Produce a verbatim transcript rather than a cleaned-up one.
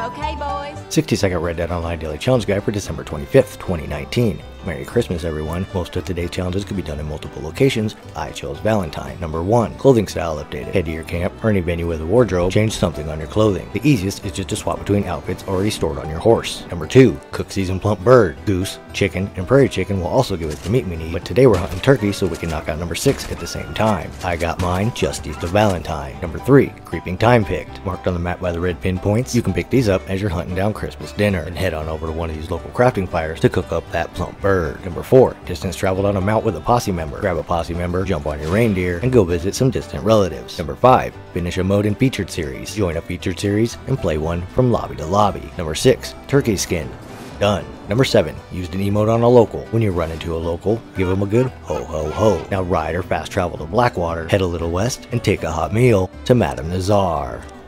Okay, boys. sixty second Red Dead Online Daily Challenge Guide for December twenty-fifth, twenty nineteen. Merry Christmas, everyone. Most of today's challenges can be done in multiple locations. I chose Valentine. Number one. Clothing style updated. Head to your camp or any venue with a wardrobe, change something on your clothing. The easiest is just to swap between outfits already stored on your horse. Number two. Cook seasoned plump bird. Goose, chicken, and prairie chicken will also give us the meat we need, but today we're hunting turkey so we can knock out number six at the same time. I got mine just east of Valentine. Number three. Creeping thyme picked. Marked on the map by the red pinpoints, you can pick these up as you're hunting down Christmas dinner, and head on over to one of these local crafting fires to cook up that plump bird. Number four. Distance traveled on a mount with a posse member. Grab a posse member, jump on your reindeer, and go visit some distant relatives. Number five. Finish a mode in featured series. Join a featured series and play one from lobby to lobby. Number six. Turkey skin. Done. Number seven. Used an emote on a local. When you run into a local, give them a good ho ho ho. Now ride or fast travel to Blackwater, head a little west, and take a hot meal to Madame Nazar.